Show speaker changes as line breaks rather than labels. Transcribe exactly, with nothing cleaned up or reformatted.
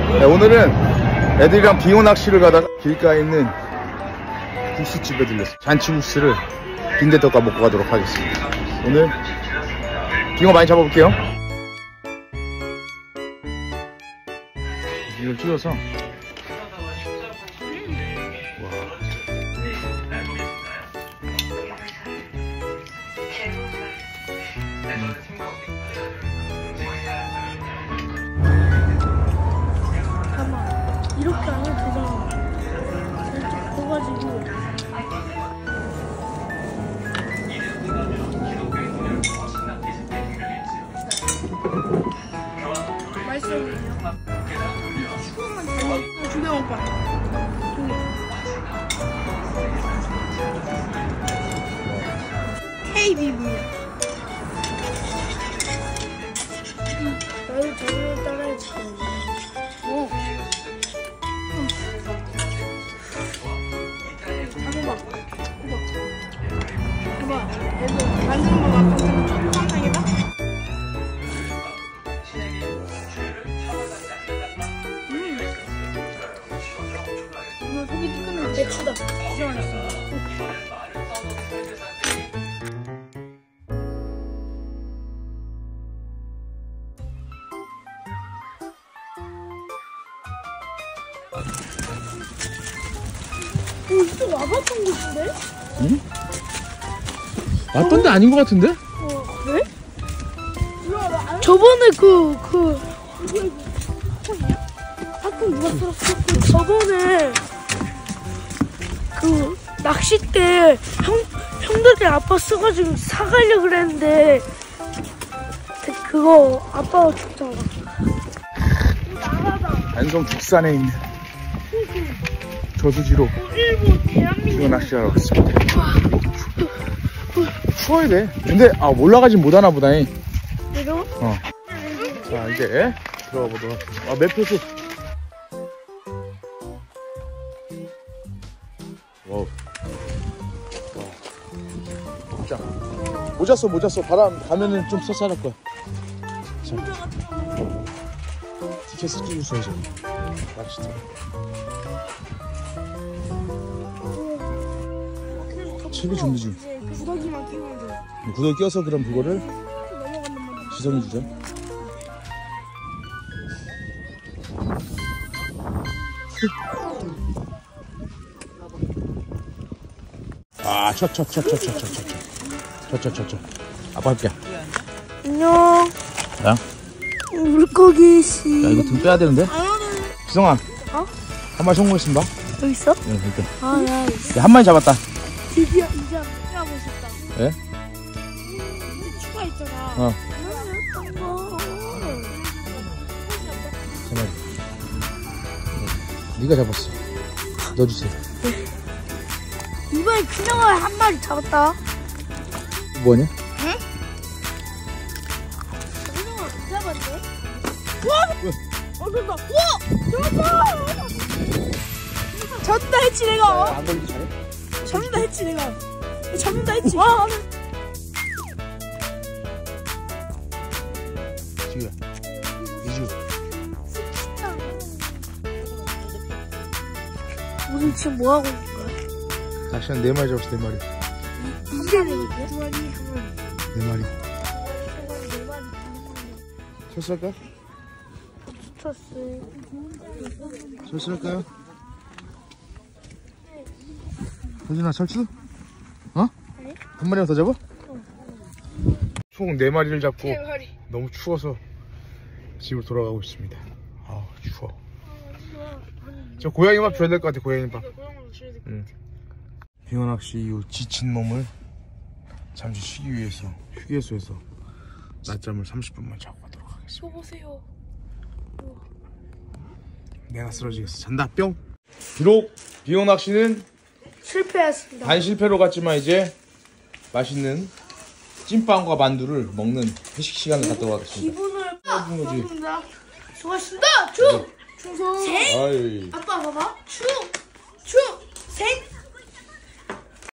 네, 오늘은 애들이랑 빙어 낚시를 가다가 길가에 있는 국수집에 들렸어요. 잔치국수를 빈대떡과 먹고 가도록 하겠습니다. 오늘 빙어 많이 잡아볼게요. 이걸 찍어서
이렇게 안 해도 되잖아. 이렇게 커가지고. 맛있어요. 주경 오빠. 케이비비야. 나도 저를 따라해줄 거야. 오. 봐봐, 봐봐, 얘도 만지는 거 봐. 초록색이다. 음, 이거 속이 뜨끈한 배추다. 진짜 맛있어. 어, 이거 와봤던 곳인데?
응? 왔던 데 아닌 것 같은데?
어, 그래? 저번에 그, 그, 학교 누가 들었어? 그 저번에 그 낚싯대 형, 형들이 아빠 써가지고 사가려고 그랬는데 그거 아빠가 줬잖아.
안성 북산에 있는 저수지로 빙어 낚시하러 갔습니다. 추워야 돼. 근데 아 올라가진 못하나 보다.
내려?
어. 자 이제 들어가 보도록 하겠습니다. 아 매표수. 와우. 와. 자 모자 써 모자 써. 바람 가면은 좀 쌀쌀할 거야. 자. 티켓 찍고 있어야지. 낚시터. 채비 준비 중.
구더기만 끼우면 돼.
구더기 껴서 그럼 그거를 지성이 주자. 아, 쳐, 쳐, 쳐, 쳐, 쳐, 쳐, 쳐, 쳐, 쳐, 쳐, 쳐. 아빠 할게.
안녕.
야,
물고기 씨.
야 이거 등 빼야 되는데? 지성아.
어?
한 마리 성공했습니다.
여기 있어?
네, 이렇게.
아, 야, 있어.
야, 한 마리 잡았다.
드디어 이제 하고 싶다.
예?
추가 있잖아.
어. 세 마리. 네가 잡았어. 넣어주세요.
이번에 그냥을 한 마리 잡았다.
뭐냐?
응? 그냥을 안 잡았네. 우와! 어, 된다. 우와! 잡았다! 잡는다 했지, 내가.
안 걸리기 잘해?
잡는다 했지, 내가. 잡는다 했지. 와,
지우야. 이주.
우리 지금 뭐 하고 있는 거야?
낚시 한 네 마리 잡았어, 네 마리.
이제 내가 두 마리, 한 마리.
네 마리. 철수할까?
스트레스.
철수할까요? 혜준아, 철수? 어?
네?
한 마리만 더 잡아? 총 네 마리를 잡고
네 마리.
너무 추워서 집으로 돌아가고 있습니다. 아우, 추워. 저 고양이 밥 줘야 될 것 같아, 고양이 밥. 응. 빙어 낚시 이후 지친 몸을 잠시 쉬기 위해서 휴게소에서 낮잠을 삼십 분만 자고 가도록 하겠습니다.
저 보세요.
내가 쓰러지겠어. 잔다, 뿅! 비록 빙어 낚시는
실패했습니다.
반실패로 갔지만 이제 맛있는 찐빵과 만두를 먹는 회식 시간을 갖도록 하겠습니다.
기분을
고맙습니다.
수고하셨습니다. 충! 충성!
아이.
아빠 봐봐. 충! 충! 생!